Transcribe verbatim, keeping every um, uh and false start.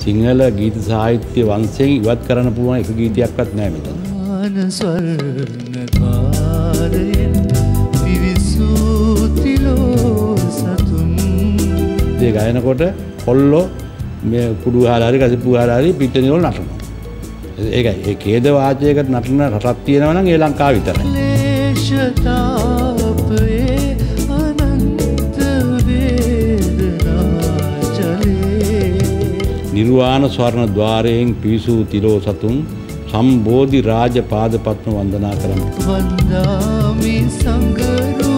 සිංහල ගීත සාහිත්‍ය වංශයෙන් ඉවත් කරන්න පුළුවන් එක ගීතයක්වත් නැහැ මෙතන. ආන ස්වර්ණකාරයෙන් පිවිසූ තිලෝ සතුන්. ඒ ගායනකොට කොල්ලෝ මේ කුඩු ගහලා හරි කසිප්පු ගහලා හරි පිටණි වල නටනවා. ඒකයි ඒ ඛේද වාචයකට නටන රටක් තියෙනවා නම් ඒ ලංකාව විතරයි. ක්ලේශතාපයේ අනන්ත වේදනා ජලේ. නිර්වාණ ස්වර්ණ ద్వාරයෙන් පිවිසූ තිලෝ සතුන් සම්බෝධි රාජ පාදපත්ම වන්දනා කරමු. වන්දාමි සංගරු